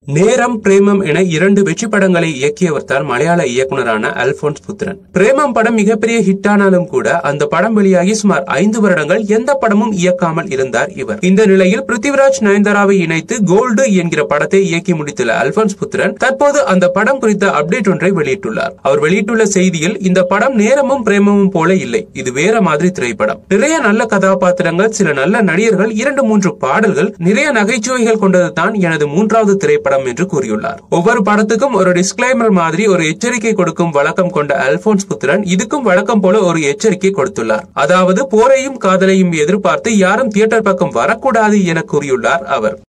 நேரம் பிரேமம் என 2 வெற்றி படங்களை இயக்கியவர் தான் மலையாள இயக்குனரான அல்போன்ஸ் புத்திரன். பிரேமம் படம் மிகப்பெரிய ஹிட் ஆனாலும் கூட அந்த படம் வெளியாகி சுமார் 5 வருடங்கள் எந்த படமும் இயக்காமல் இருந்தார் இவர். இந்த நிலையில் பிருத்திவிராஜ் நயன்தாராவை இணைத்து கோல்டு என்கிற படத்தை இயக்கி முடித்துள்ள அல்போன்ஸ் புத்திரன் தற்போது அந்த படம் குறித்த அப்டேட் ஒன்றை வெளியிட்டுள்ளார். அவர் வெளியிட்டுள்ள செய்தியில், இந்த படம் நேரமும் பிரேமமும் போல இல்லை, இது வேற மாதிரி திரைப்படம். நிறைய நல்ல கதாபாத்திரங்கள், சில நல்ல நடிகர்கள், 2-3 பாடல்கள், நிறைய நகைச்சுவைகள் கொண்டதுதான் எனது 3வது திரைப்படம் என்று கூறியுள்ளார். ஒவ்வொரு படத்துக்கும் ஒரு டிஸ்க்ளைமர் மாதிரி ஒரு எச்சரிக்கை கொடுக்கும் வழக்கம் கொண்ட அல்போன்ஸ் புத்திரன் இதுக்கும் வழக்கம் போல ஒரு எச்சரிக்கை கொடுத்துள்ளார். அதாவது போரையும் காதலையும் எதிர்பார்த்து யாரும் தியேட்டர் பக்கம் வரக்கூடாது என கூறியுள்ளார் அவர்.